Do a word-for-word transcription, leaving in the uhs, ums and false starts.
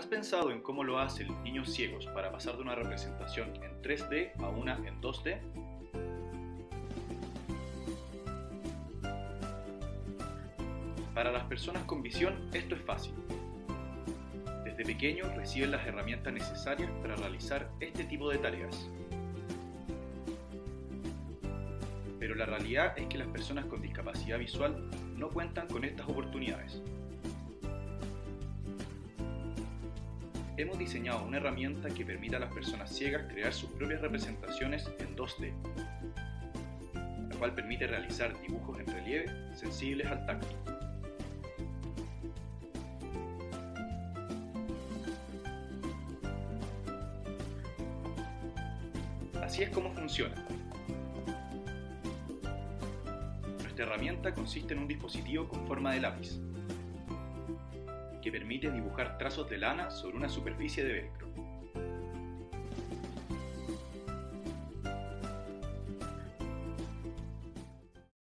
¿Has pensado en cómo lo hacen los niños ciegos para pasar de una representación en tres D a una en dos D? Para las personas con visión esto es fácil. Desde pequeños reciben las herramientas necesarias para realizar este tipo de tareas. Pero la realidad es que las personas con discapacidad visual no cuentan con estas oportunidades. Hemos diseñado una herramienta que permite a las personas ciegas crear sus propias representaciones en dos D, la cual permite realizar dibujos en relieve sensibles al tacto. Así es como funciona. Nuestra herramienta consiste en un dispositivo con forma de lápiz, que permite dibujar trazos de lana sobre una superficie de velcro.